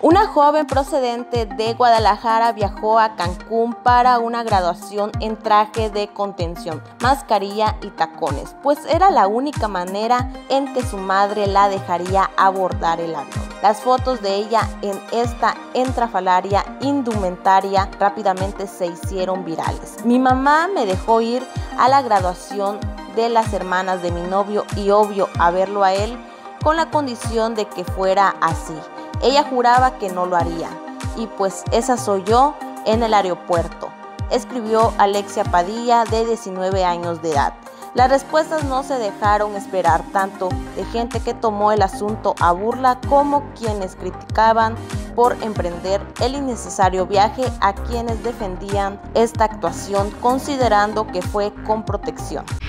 Una joven procedente de Guadalajara viajó a Cancún para una graduación en traje de contención, mascarilla y tacones, pues era la única manera en que su madre la dejaría abordar el avión. Las fotos de ella en esta estrafalaria indumentaria rápidamente se hicieron virales. Mi mamá me dejó ir a la graduación de las hermanas de mi novio y obvio a verlo a él con la condición de que fuera así. Ella juraba que no lo haría, y pues esa soy yo en el aeropuerto, escribió Alexia Padilla, de 19 años de edad. Las respuestas no se dejaron esperar, tanto de gente que tomó el asunto a burla como quienes criticaban por emprender el innecesario viaje, a quienes defendían esta actuación considerando que fue con protección.